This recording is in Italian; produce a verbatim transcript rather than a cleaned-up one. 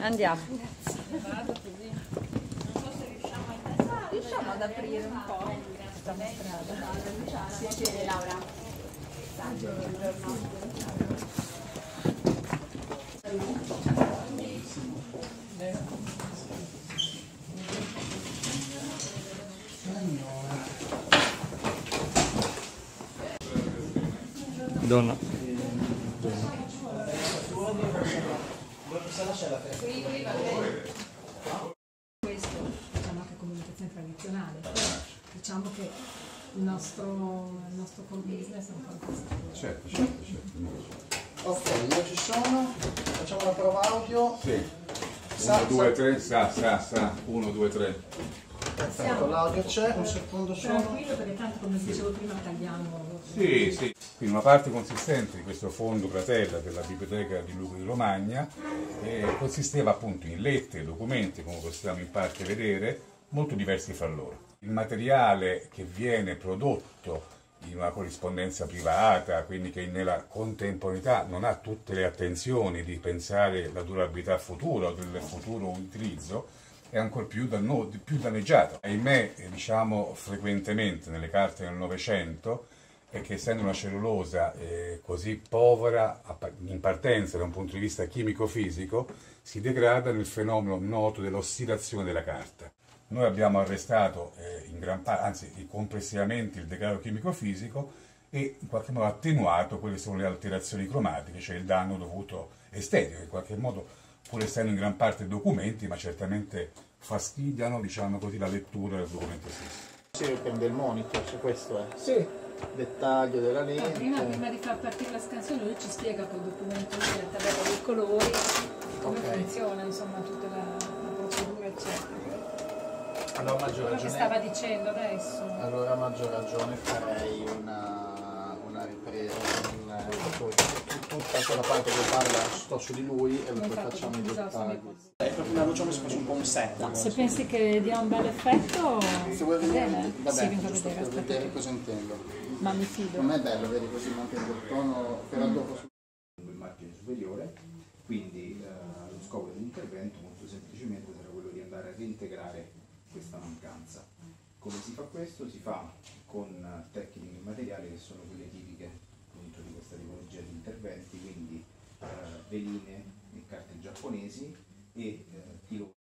Andiamo. Vado così. Non so se riusciamo a riusciamo ad aprire un po' questa strada. Piacere Laura. Donna. Questo diciamo anche comunicazione tradizionale, però diciamo che il nostro, il nostro core business è un po' questo. Certo, certo, certo. Ok, io ci sono, facciamo la prova audio. Sì. Sa, uno, due, sa. tre, sa, sa, sa. uno, due, tre. Perfetto, l'audio c'è, un secondo solo. Tranquillo perché tanto come dicevo prima tagliamo. Sì, sì. Quindi una parte consistente di questo fondo Pratella per la biblioteca di Luca di Romagna eh, consisteva appunto in lettere, documenti, come possiamo in parte vedere, molto diversi fra loro. Il materiale che viene prodotto in una corrispondenza privata, quindi che nella contemporaneità non ha tutte le attenzioni di pensare la durabilità futura o del futuro utilizzo, è ancora più, danno, più danneggiato. Ahimè, diciamo frequentemente nelle carte del Novecento, è che essendo una cellulosa eh, così povera in partenza da un punto di vista chimico-fisico, si degrada nel fenomeno noto dell'ossidazione della carta. Noi abbiamo arrestato eh, in gran parte, anzi complessivamente, il degrado chimico-fisico e in qualche modo attenuato quelle sono le alterazioni cromatiche, cioè il danno dovuto estetico, in qualche modo, pur essendo in gran parte documenti, ma certamente fastidiano, diciamo così, la lettura del documento stesso. Sì, prende il monitor, se questo è. Sì. Dettaglio della lente. No, prima, prima di far partire la scansione lui ci spiega col documento lì, la tabella dei colori, come Okay. funziona, insomma, tutta la, la procedura, eccetera. Allora, maggior Quello che ragione. stava dicendo adesso. Allora, a maggior ragione farei una, una ripresa con tutta quella parte che parla sto su di lui e poi facciamo i dettagli. È proprio una voce, come se un po' un set. No, se pensi che dia un bel effetto, Se vuoi vedere, bene. vabbè, Sì, vengo a giusto vedere, per aspetta. vedere cosa intendo. Ma mi fido. Non è bello, vedi, così mantengo il tono, però dopo il margine superiore, quindi eh, lo scopo dell'intervento molto semplicemente sarà quello di andare a reintegrare questa mancanza. Come si fa questo? Si fa con tecniche materiali che sono quelle tipiche appunto di questa tipologia di interventi, quindi eh, veline e carte giapponesi e eh, piloni.